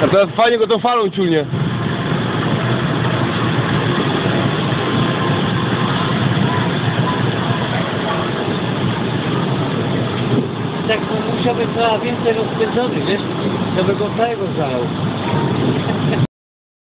A teraz fajnie go tą falą ciulnie. Tak, no musiałby trochę więcej rozpędzony, wiesz? To by go całego zalał.